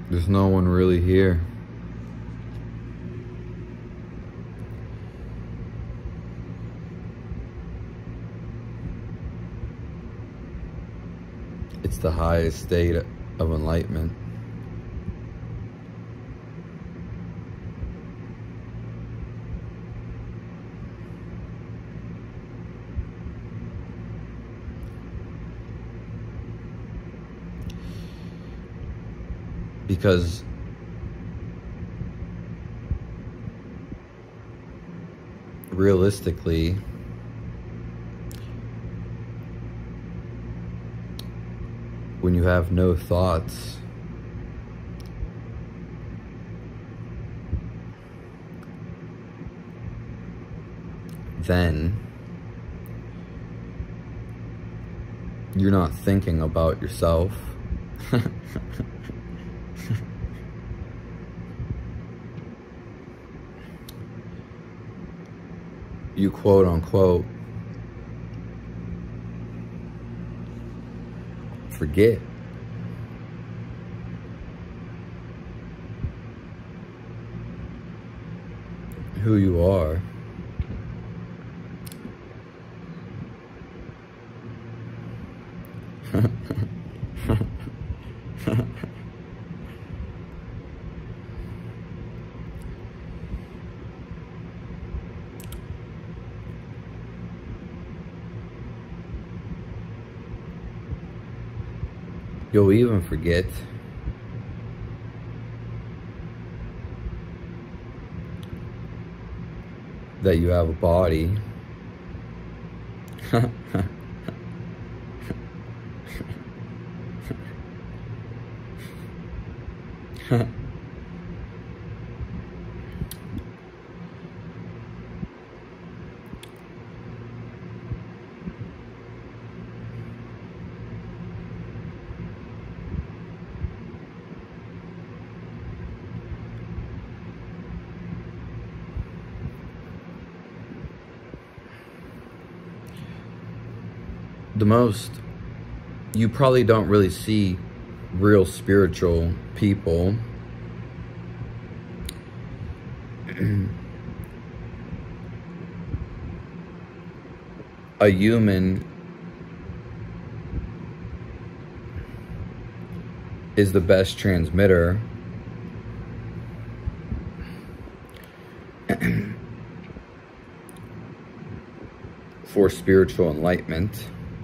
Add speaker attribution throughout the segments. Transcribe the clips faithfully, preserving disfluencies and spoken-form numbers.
Speaker 1: There's no one really here. It's the highest state of enlightenment. Because realistically, when you have no thoughts, then you're not thinking about yourself. You quote unquote forget who you are. You'll even forget that you have a body. The most, you probably don't really see real spiritual people a human is the best transmitter for spiritual enlightenment.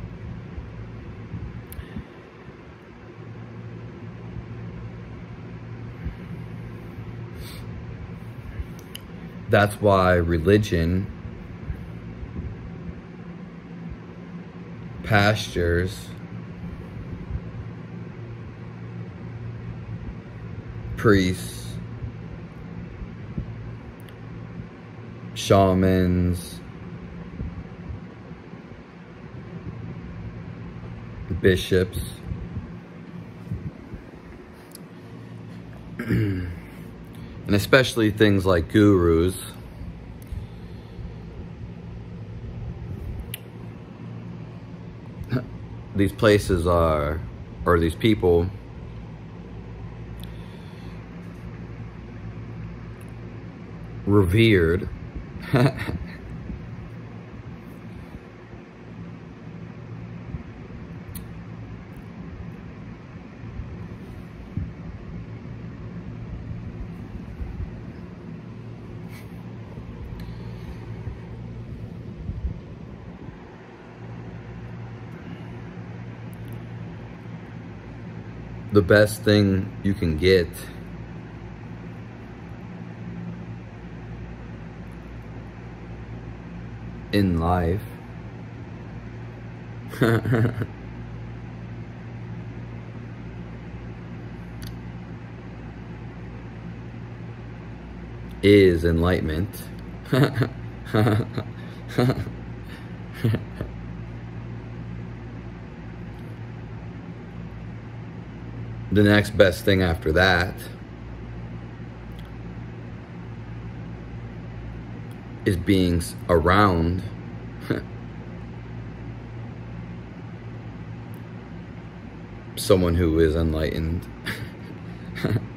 Speaker 1: That's why religion, pastors, priests, shamans, bishops, and especially things like gurus, these places are, or these people, revered the best thing you can get in life is enlightenment. The next best thing after that is being around someone who is enlightened.